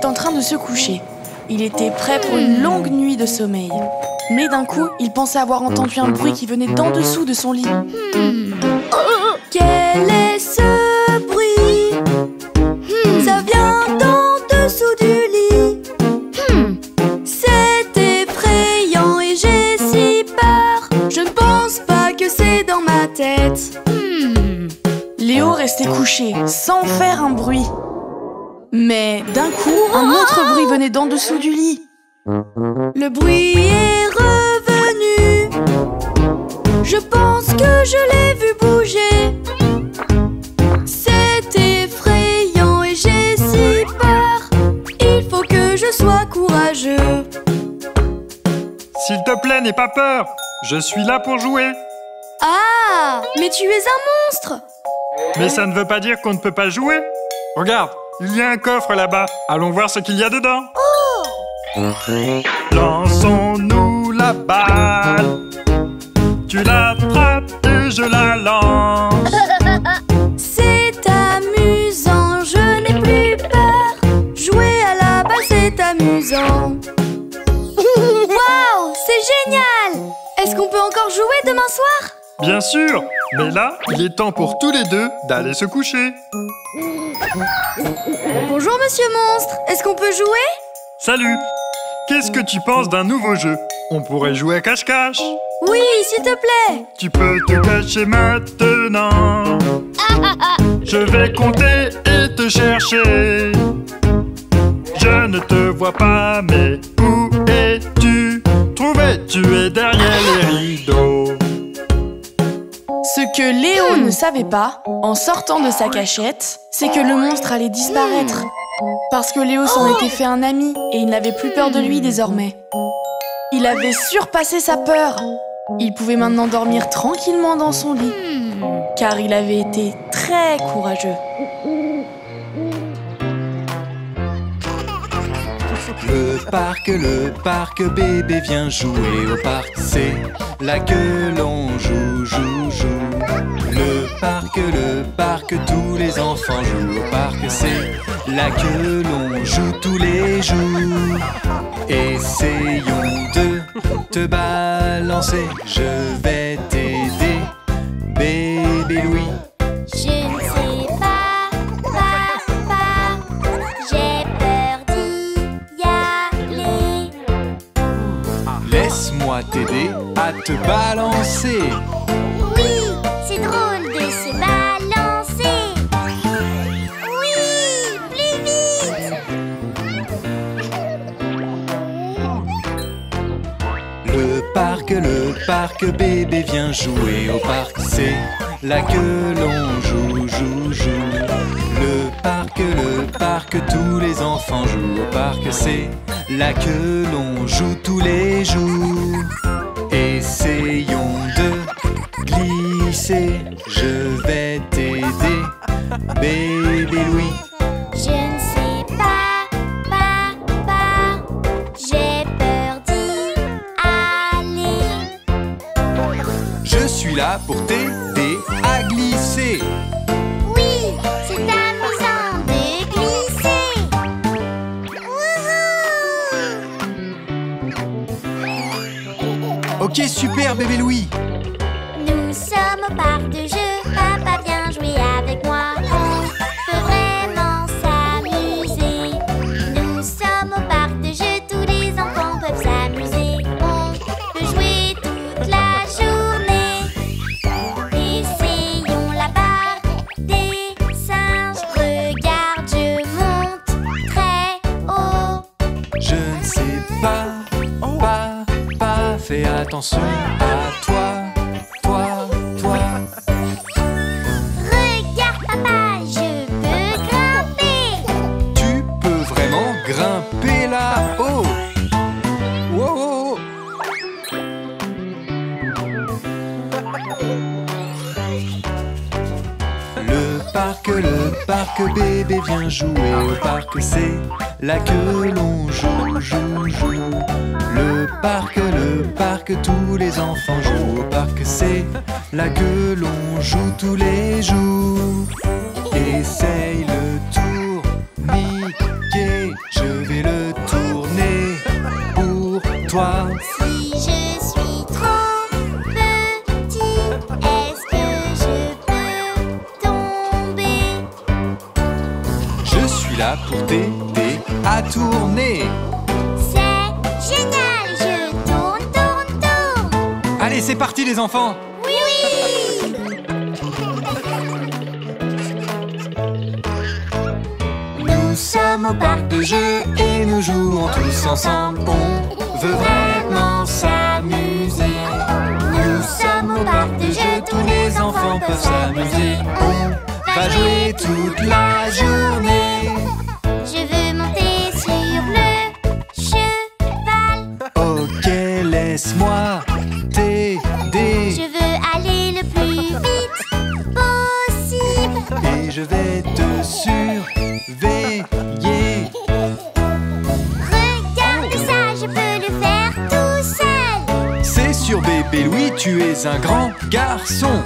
en train de se coucher. Il était prêt pour une longue nuit de sommeil. Mais d'un coup, il pensait avoir entendu un bruit qui venait d'en dessous de son lit. Quel est ce bruit? Ça vient d'en dessous du lit. C'est effrayant et j'ai si peur. Je ne pense pas que c'est dans ma tête. Léo restait couché, sans faire un bruit. Mais d'un coup, un autre bruit venait d'en dessous du lit. Le bruit est revenu. Je pense que je l'ai vu bouger. C'est effrayant et j'ai si peur. Il faut que je sois courageux. S'il te plaît, n'aie pas peur. Je suis là pour jouer. Ah, mais tu es un monstre. Mais ça ne veut pas dire qu'on ne peut pas jouer. Regarde, il y a un coffre là-bas. Allons voir ce qu'il y a dedans. Lançons-nous la balle. Tu l'attrapes et je la lance. C'est amusant, je n'ai plus peur. Jouer à la balle, c'est amusant. Waouh, c'est génial. Est-ce qu'on peut encore jouer demain soir? Bien sûr, mais là, il est temps pour tous les deux d'aller se coucher. Bonjour Monsieur Monstre, est-ce qu'on peut jouer? Salut. Qu'est-ce que tu penses d'un nouveau jeu? On pourrait jouer à cache-cache. Oui, s'il te plaît. Tu peux te cacher maintenant. Je vais compter et te chercher. Je ne te vois pas, mais où es-tu? Trouvé, tu es derrière les rideaux. Ce que Léo ne savait pas, en sortant de sa cachette, c'est que le monstre allait disparaître. Parce que Léo s'en était fait un ami et il n'avait plus peur de lui désormais. Il avait surpassé sa peur. Il pouvait maintenant dormir tranquillement dans son lit, car il avait été très courageux. Le parc, bébé vient jouer au parc, c'est là que l'on joue. Le parc, tous les enfants jouent au parc, c'est là que l'on joue tous les jours. Essayons de te balancer, je vais t'aider, bébé Louis. Je ne sais pas, papa, j'ai peur d'y aller. Laisse-moi t'aider à te balancer. Oui, c'est drôle de se balancer. Oui, plus vite. Le parc, bébé vient jouer au parc, c'est là que l'on joue. Le parc, tous les enfants jouent au parc, c'est là que l'on joue tous les jours. Essayons de glisser, je vais t'aider, bébé Louis. Je ne sais pas, papa, j'ai peur d'y aller. Je suis là pour t'aider à glisser. Oui, c'est amusant de glisser. Wouhou! Ok, super bébé Louis. Nous sommes au parc de jeux, papa viens jouer avec moi. On peut vraiment s'amuser. Nous sommes au parc de jeux, tous les enfants peuvent s'amuser. On peut jouer toute la journée. Essayons la barre des singes. Regarde, je monte très haut. Je ne sais pas, fais attention à toi. Regarde papa, je peux grimper. Tu peux vraiment grimper là-haut. Wow. Le parc, bébé vient jouer au parc, c'est là que l'on joue. Le parc, tous les enfants jouent au parc, c'est là que l'on joue tous les jours. Essaye le tour, Mickey, je toi. Si je suis trop petit, est-ce que je peux tomber? Je suis là pour t'aider à tourner. C'est génial, je tourne, tourne, tourne. Allez, c'est parti les enfants. Oui, oui. Nous sommes au parc de jeux et nous jouons tous ensemble. On veut vraiment s'amuser. Nous sommes au parc de jeux, Tous les enfants peuvent s'amuser. On va jouer toute la journée. Je veux monter sur le cheval. Ok, laisse-moi t'aider. Je veux aller le plus vite possible. Et je vais te surveiller. Regarde ça, je peux le faire tout seul. C'est sûr bébé Louis, tu es un grand garçon.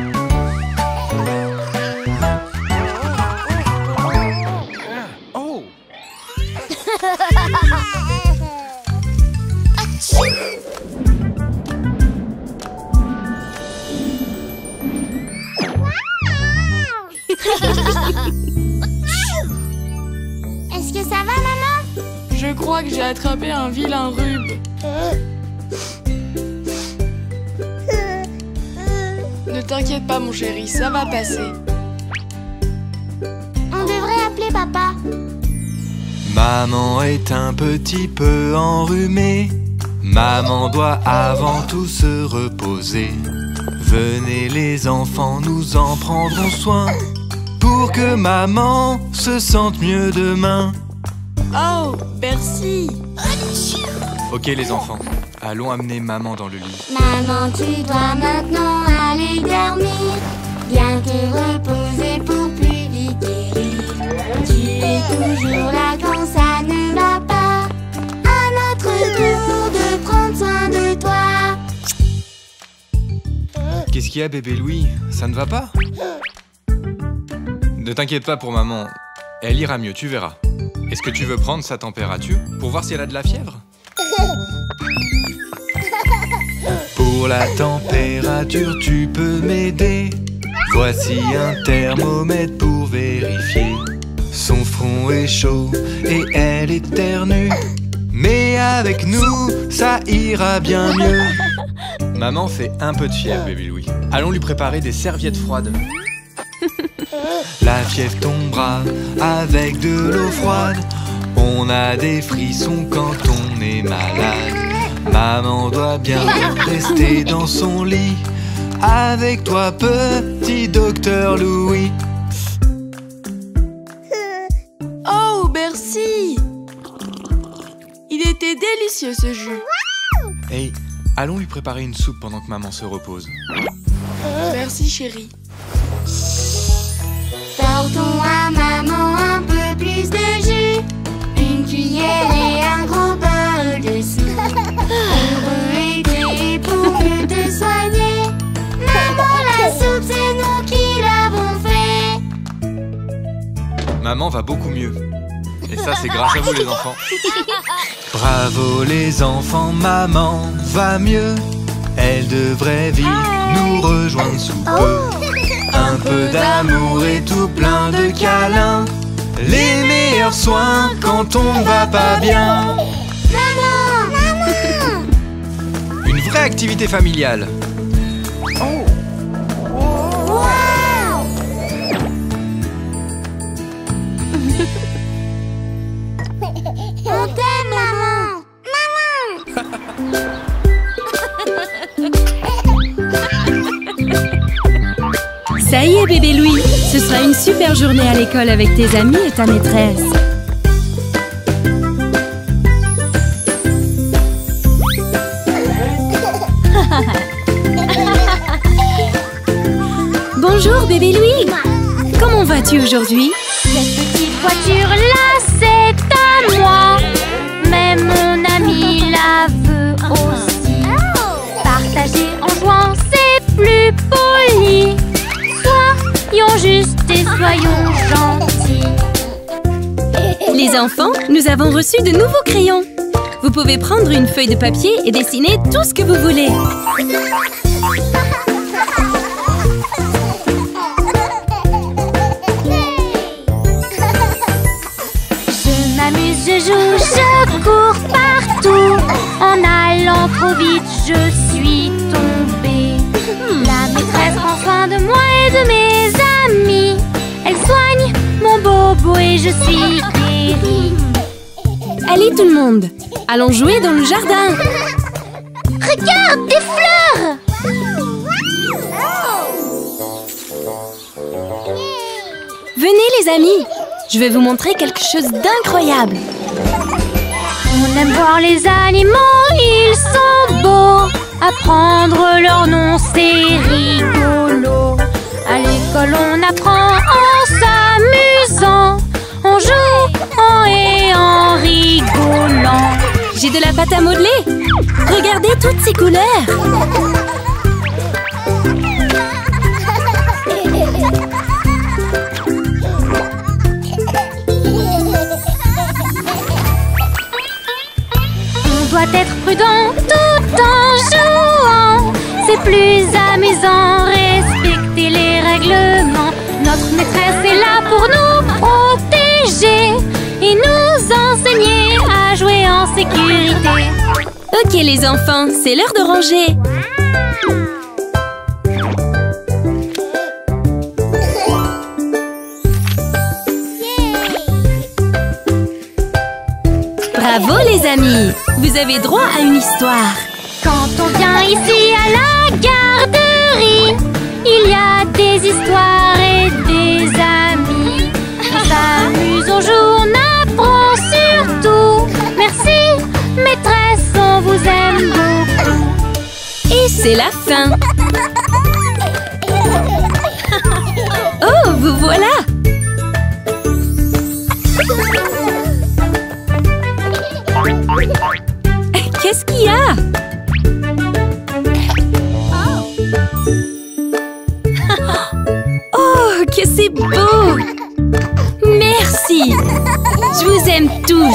Oh. Est-ce que ça va, maman? Je crois que j'ai attrapé un vilain rhume. Ne t'inquiète pas mon chéri, ça va passer. On devrait appeler papa. Maman est un petit peu enrhumée. Maman doit avant tout se reposer. Venez les enfants, nous en prendrons soin pour que maman se sente mieux demain. Oh, Bercy! Ok les enfants, allons amener maman dans le lit. Maman, tu dois maintenant aller dormir. Bien te reposer pour plus vite guérir. Tu es toujours là quand ça ne va pas. À notre tour de prendre soin de toi. Qu'est-ce qu'il y a bébé Louis? Ça ne va pas? Ne t'inquiète pas pour maman, elle ira mieux, tu verras. Est-ce que tu veux prendre sa température pour voir si elle a de la fièvre? Pour la température, tu peux m'aider. Voici un thermomètre pour vérifier. Son front est chaud et elle éternue. Mais avec nous, ça ira bien mieux. Maman fait un peu de fièvre, bébé Louis. Allons lui préparer des serviettes froides. La fièvre tombera avec de l'eau froide. On a des frissons quand on est malade. Maman doit bien rester dans son lit. Avec toi, petit docteur Louis. Oh, Bercy! Il était délicieux ce jus. Hey, allons lui préparer une soupe pendant que maman se repose. Merci chérie. Portons à maman un peu plus de jus. Une cuillère et un gros bol de soupe. Pour aider, pour mieux te soigner. Maman, la soupe, c'est nous qui l'avons fait. Maman va beaucoup mieux. Et ça, c'est grâce à vous les enfants. Bravo les enfants, maman va mieux. Elle devrait vite nous rejoindre sous peu. Un peu d'amour et tout plein de câlins. Les meilleurs soins quand on ne va pas bien. Maman, maman. Une vraie activité familiale. Wow. On t'aime, maman. Maman. Ça y est bébé Louis, ce sera une super journée à l'école avec tes amis et ta maîtresse. Bonjour bébé Louis. Comment vas-tu aujourd'hui? Cette petite voiture-là, c'est à moi. Mais mon ami la veut aussi. Partager en jouant, c'est plus poli. Soyons justes et soyons gentils. Les enfants, nous avons reçu de nouveaux crayons. Vous pouvez prendre une feuille de papier et dessiner tout ce que vous voulez. Je m'amuse, je joue, je cours partout. En allant trop vite, je suis tombée. La maîtresse prend soin de moi et de mes amis. Elle soigne mon bobo et je suis guérie. Allez tout le monde, allons jouer dans le jardin. Regarde, des fleurs! Venez les amis, je vais vous montrer quelque chose d'incroyable. On aime voir les animaux, ils sont beaux. Apprendre leur nom, c'est rigolo. À l'école, on apprend en s'amusant. On joue et en rigolant. J'ai de la pâte à modeler. Regardez toutes ces couleurs. On doit être prudent tout en jouant. C'est plus amusant, respecter les règlements. Notre maîtresse est là pour nous protéger et nous enseigner à jouer en sécurité. Ok les enfants, c'est l'heure de ranger. Bravo les amis, vous avez droit à une histoire. Quand on vient ici à la garderie, il y a des histoires et des amis. On s'amuse, on joue, on apprend surtout. Merci, maîtresse, on vous aime beaucoup. Et c'est la fin. Oh, vous voilà. Qu'est-ce qu'il y a? Oh, que c'est beau! Merci! Je vous aime tous!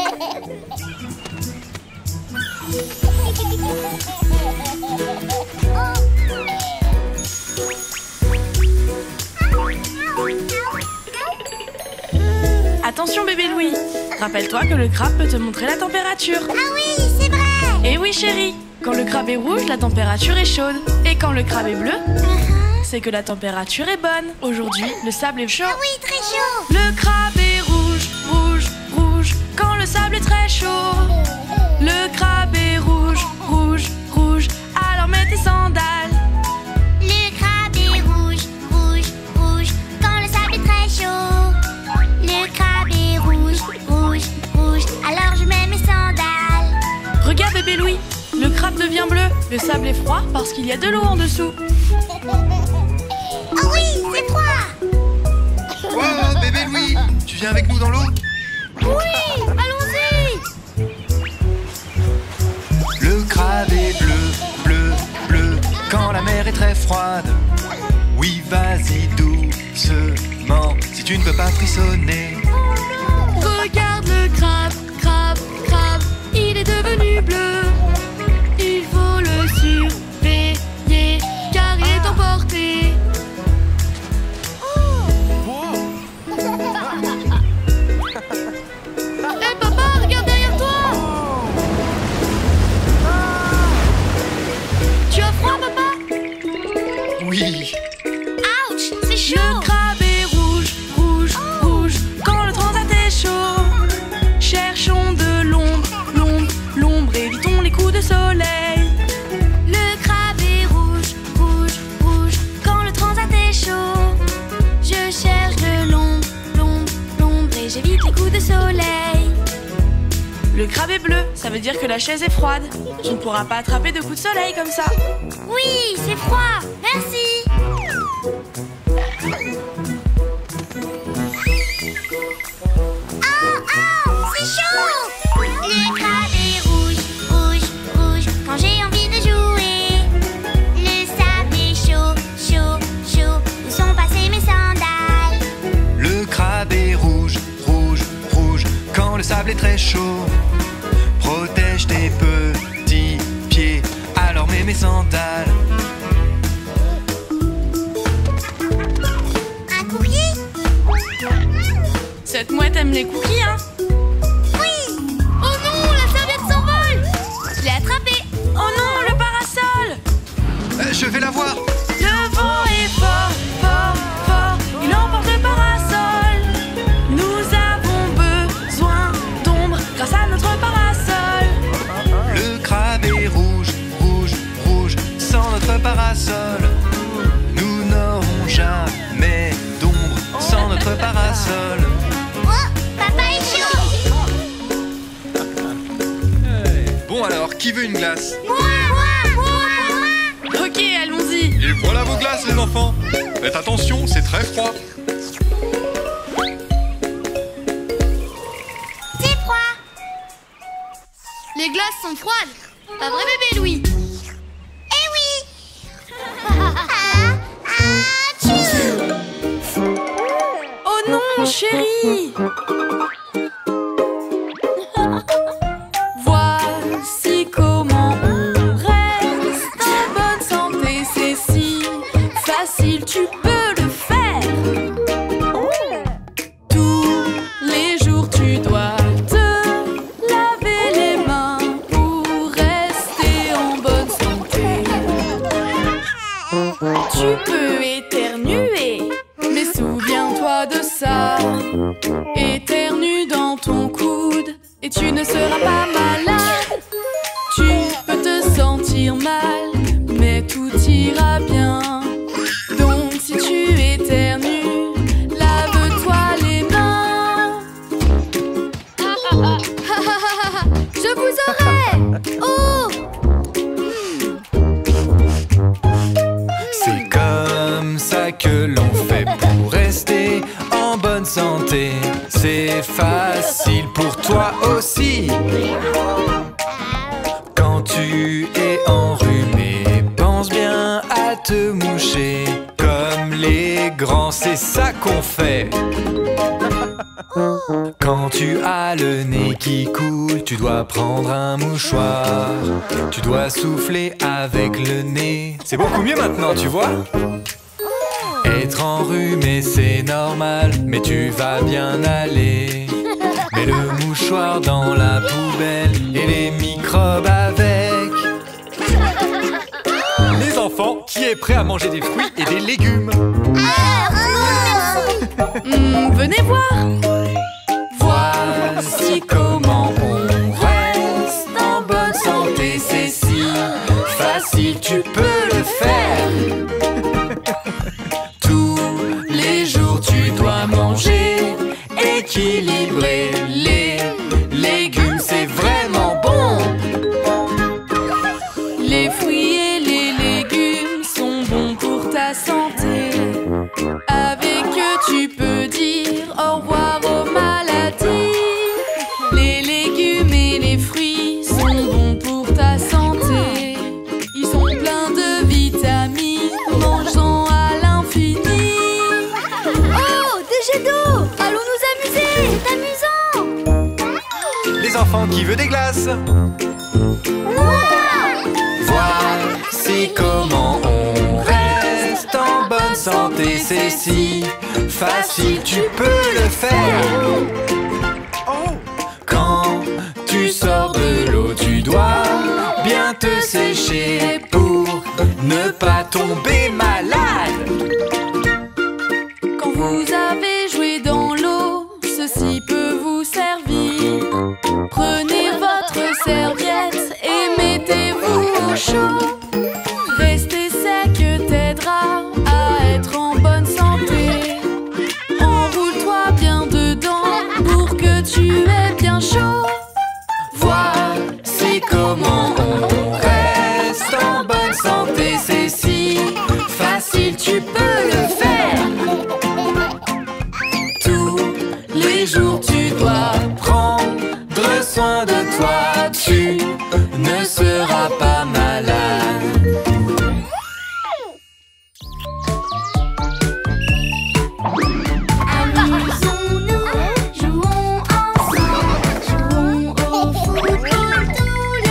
Attention bébé Louis, rappelle-toi que le crabe peut te montrer la température. Ah oui, c'est vrai. Et oui chérie, quand le crabe est rouge, la température est chaude. Et quand le crabe est bleu, c'est que la température est bonne. Aujourd'hui, le sable est chaud. Ah oui, très chaud. Le crabe est rouge, rouge, rouge, quand le sable est très chaud. Le crabe est rouge, rouge, rouge, alors mets tes sandales. Le crabe est rouge, rouge, rouge, quand le sable est très chaud. Le crabe est rouge, rouge, rouge, alors je mets mes sandales. Regarde bébé Louis, le crabe devient bleu. Le sable est froid parce qu'il y a de l'eau en dessous. Oh oui, c'est froid. Oh, bébé Louis, tu viens avec nous dans l'eau? Oui, allons-y. Le crabe est bleu, bleu, bleu, quand la mer est très froide. Oui, vas-y doucement, si tu ne peux pas frissonner. Regarde le crabe, crabe, crabe, il est devenu bleu. Il faut le surveiller car il est emporté. Hé papa, regarde derrière toi. Tu as froid papa? Oui. Ouch, c'est chaud. Le crabe est rouge, rouge, rouge, quand le transat est chaud. Cherchons de l'ombre, l'ombre, l'ombre, évitons les coups de soleil. Le crabe est rouge, rouge, rouge, quand le transat est chaud. Je cherche de l'ombre, l'ombre, l'ombre, et j'évite les coups de soleil. Le crabe est bleu, ça veut dire que la chaise est froide. Tu ne pourras pas attraper de coups de soleil comme ça. Oui, c'est froid, merci. Oh, c'est chaud. Le crabe est rouge, rouge, rouge, quand j'ai envie de jouer. Le sable est chaud, chaud, chaud, où sont passées mes sandales? Le crabe est rouge, rouge, rouge, quand le sable est très chaud. Protège marches tes petits pieds, alors mets mes sandales. Un cookie? Cette mouette aime les cookies, hein? Oui! Oh non, la serviette s'envole! Je l'ai attrapée! Oh non, le parasol! Je vais la voir. Le vent est fort, fort, fort, il emporte le parasol. Nous avons besoin d'ombre grâce à notre parasol. Le crabe est rouge, rouge, rouge, sans notre parasol. Nous n'aurons jamais d'ombre sans notre parasol. Oh, papa est chaud! Bon alors, qui veut une glace? Moi! Ok, allons-y. Et voilà vos glaces, les enfants. Faites attention, c'est très froid. C'est froid! Les glaces sont froides. Pas vrai, bébé Louis? Eh oui! Tchou! Oh non, chérie! Voici comment on reste en bonne santé, c'est si facile, tu peux le faire. Tous les jours tu dois te laver les mains pour rester en bonne santé. Tu peux éternuer, mais souviens-toi de ça. Éternue dans ton coude et tu ne seras pas malade. Tu peux te sentir mal, mais tout ira bien. Donc si tu éternues, lave-toi les mains. Je vous aurai! Oh! C'est comme ça que l'on fait pour rester en bonne santé. C'est facile pour toi aussi. Quand tu es enrhumé, pense bien à te moucher. Comme les grands, c'est ça qu'on fait. Quand tu as le nez qui coule, tu dois prendre un mouchoir. Tu dois souffler avec le nez. C'est beaucoup mieux maintenant, tu vois? Être enrhumé, c'est normal, mais tu vas bien aller. Mets le mouchoir dans la poubelle et les microbes avec. Les enfants, qui est prêt à manger des fruits et des légumes? Venez voir. Voici comment on reste en bonne santé, c'est si facile, tu peux le faire. Tous les jours tu dois manger équilibré. Les légumes c'est vraiment bon. Les fruits et les légumes sont bons pour ta santé. Avec eux tu peux dire au revoir aux maladies. Les légumes et les fruits sont bons pour ta santé. Ils sont pleins de vitamines, mangeant à l'infini. Oh, des jets d'eau! Allons nous amuser! C'est amusant! Les enfants, qui veut des glaces? Voici comment on reste en bonne santé, c'est si facile, tu peux le faire. Quand tu sors de l'eau, tu dois bien te sécher pour ne pas tomber malade. Quand vous avez joué dans l'eau, ceci peut vous servir. Prenez votre serviette et mettez-vous au chaud. Rester sec t'aidera à être en bonne santé. Enroule-toi bien dedans pour que tu aies bien chaud. Voici comment on reste en bonne santé, c'est si facile, tu peux le faire. Tous les jours tu dois prendre soin de toi, tu ne seras pas malade. Amusons-nous, jouons ensemble, jouons au football tous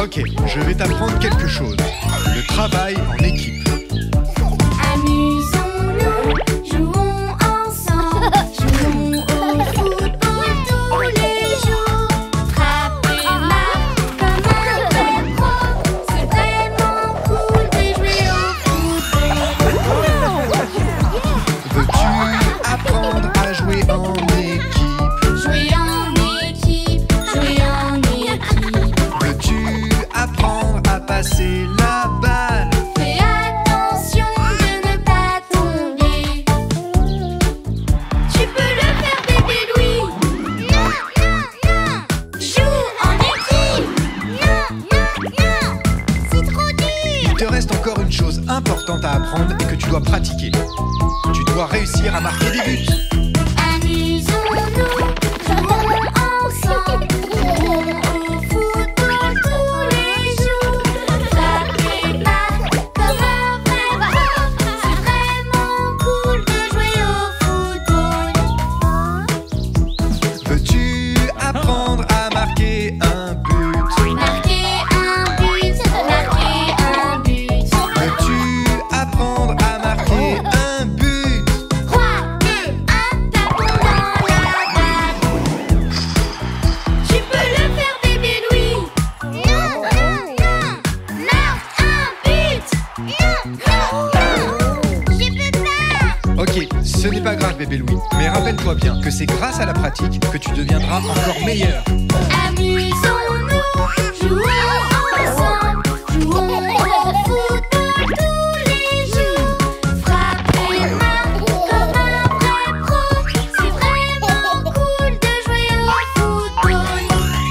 Ok, je vais t'apprendre quelque chose. Le travail en équipe. Amusons-nous, jouons ensemble, jouons au football tous les jours. Frapper marque comme un vrai pro, c'est vraiment cool de jouer au football. Veux-tu apprendre à jouer en équipe? Jouer en équipe, jouer en équipe. Veux-tu apprendre à passer la balle? Fais attention de ne pas tomber. Tu peux le faire, bébé Louis. Non, non, non. Joue en équipe. Non, non, non. C'est trop dur. Il te reste encore une chose importante à apprendre et que tu dois pratiquer. Tu dois réussir à marquer des buts. Amusons-nous, jouons ensemble, jouons au football tous les jours. Frapper marque comme un vrai pro, c'est vraiment cool de jouer au football. Veux-tu apprendre à marquer un but? Marquer un but, marquer un but. Veux-tu apprendre à marquer un but? 3, 2, 1, tapons dans la balle. Tu peux le faire, bébé Louis. Non, non, non. Marque un but. Non, non, non. Je peux pas. Ok, ce n'est pas grave bébé Louis, mais rappelle-toi bien que c'est grâce à la pratique que tu deviendras encore meilleur. Amusons-nous, jouons ensemble, jouons au football tous les jours. Frapper marque comme un vrai pro, c'est vraiment cool de jouer au football.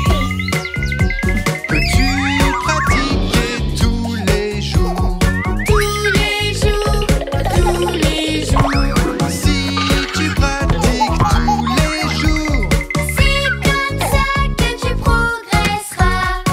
Peux-tu pratiquer tous les jours? Tous les jours, tous les jours. Si tu pratiques tous les jours, C'est comme ça que tu progresseras.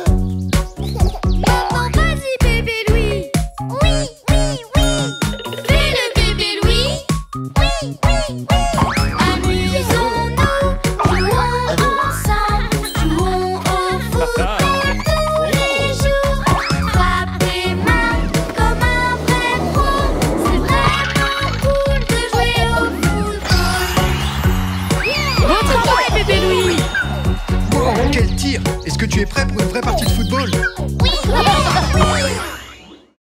Maman, vas-y bébé Louis. Oui, oui, oui. Fais le bébé Louis. Oui, oui, oui. Amusons-nous, jouons ensemble, jouons au football tous les jours. Frapper marque comme un vrai pro, c'est vraiment cool de jouer au football. Bon travail, bébé Louis. wow, quel tir! Est-ce que tu es prêt pour une vraie partie de football? Oui, oui, oui.